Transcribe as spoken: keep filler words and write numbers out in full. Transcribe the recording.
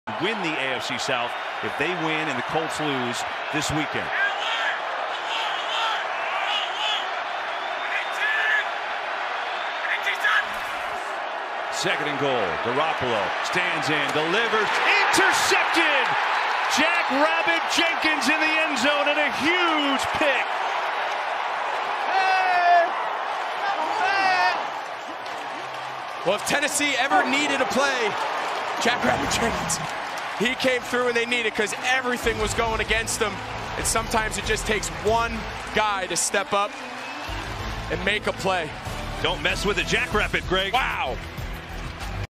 Win the A F C South if they win and the Colts lose this weekend. Second and goal. Garapolos stands in, delivers, intercepted. Jack Rabbit Jenkins in the end zone and a huge pick. Well, if Tennessee ever needed a play, Jack Rabbit Jenkins, he came through and they needed because everything was going against them. And sometimes it just takes one guy to step up and make a play. Don't mess with the Jack Rabbit, Greg. Wow.